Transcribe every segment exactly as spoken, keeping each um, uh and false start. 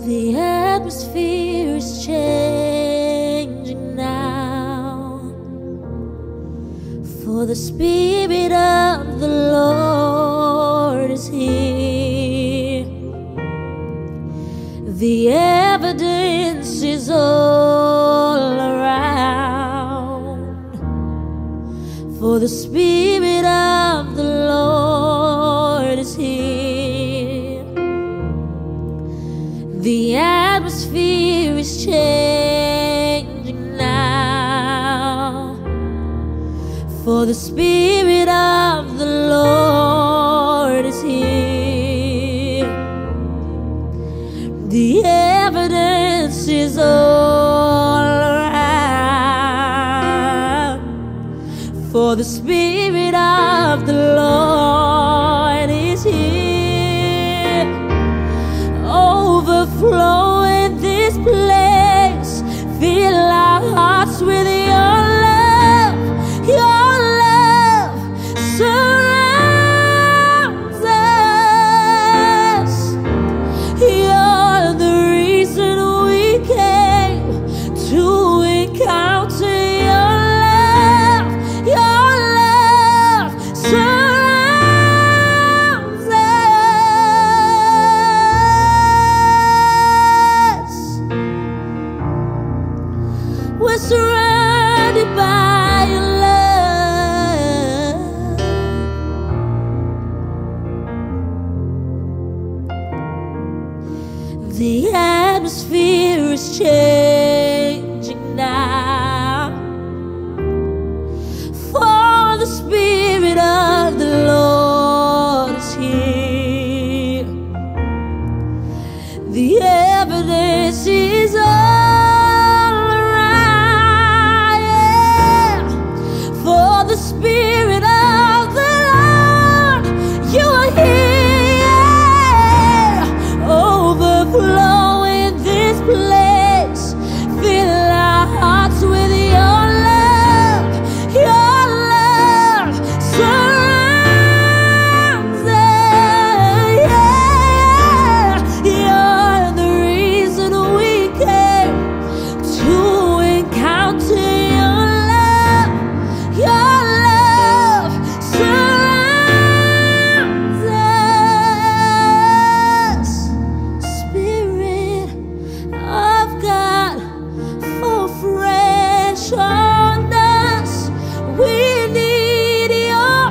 The atmosphere is changing now, for the Spirit of the Lord is here. The evidence is all around, for the Spirit of the Lord is here. The atmosphere is changing now, for the Spirit of the Lord is here. The evidence is all around, for the Spirit of the Lord is here. Overflow in this place, fill our hearts with your love. Your love surrounds us. You're the reason we came to encounter your love. Your love surrounds us. We're surrounded by your love. The atmosphere is changing now, for the Spirit of the Lord is here. The evidence is all around, yeah. For the Spirit of the Lord, you are here. Overflow in this place, fill our hearts with your love. Your love surrounds us, yeah. You're the reason we came to encounter your love. Your love surrounds us. Spirit of God, fall fresh on us. We need your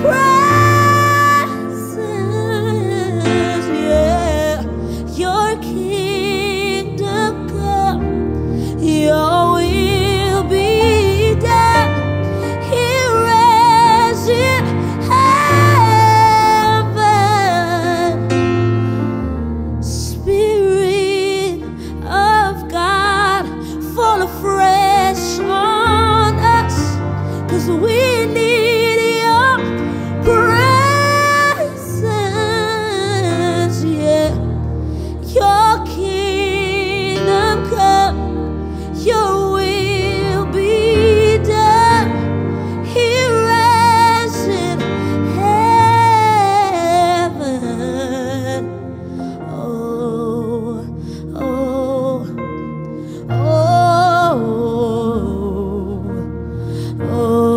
presence, yeah. Your kingdom come, your will be done here as in heaven. Spirit of God, fall afresh on us, 'cause we need your presence, yeah. Your kingdom come, your will be done here as in heaven. Oh, oh, oh, oh,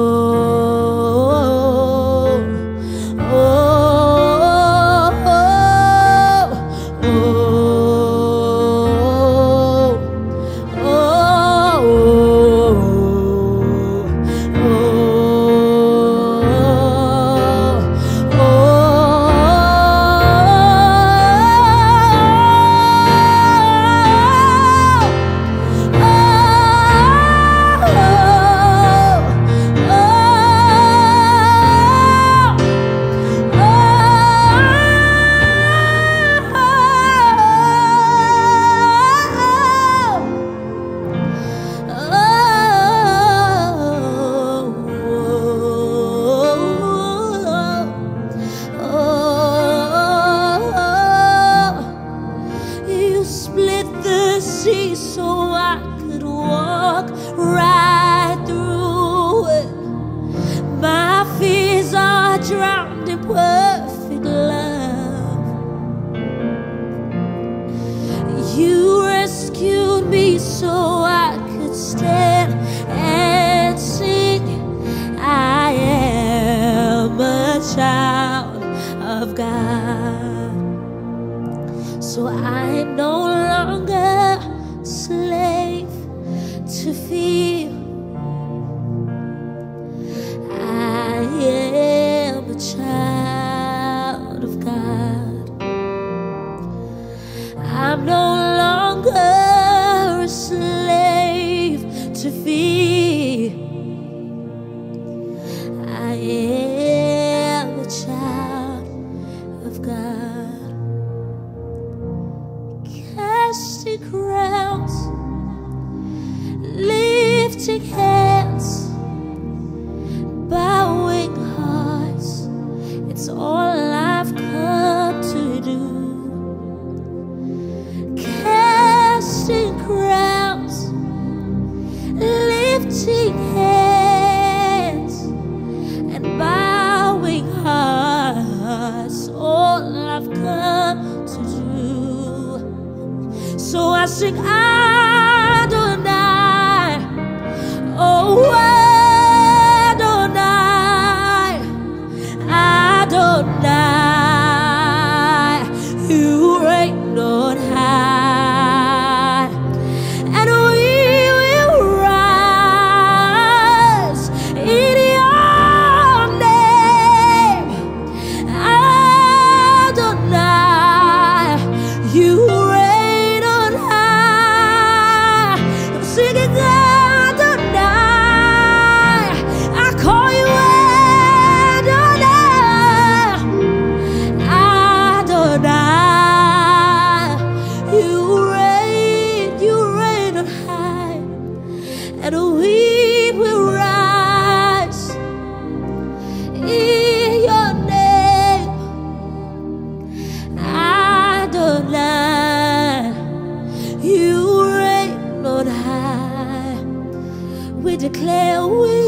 you split the sea so I could walk right through it. My fears are drowned in perfect love. You peace so I could stand and sing. I am a child of God. So I'm no longer a slave to fear. I am a child of God. I'm no longer a slave to fear. I am a child of God. Casting crowns, lifting hands, bowing hearts, it's all I've come to do. Casting crowns, lifting hands, and bowing hearts, all I've come to do. So I sing Adonai, oh Adonai, Adonai, you reign on high, and we will rise in your name, Adonai, you reign on high. I'm singing Adonai, I call you Adonai, Adonai, you reign, you reign on high, and we will rise in your name, Adonai, you reign on high. We declare we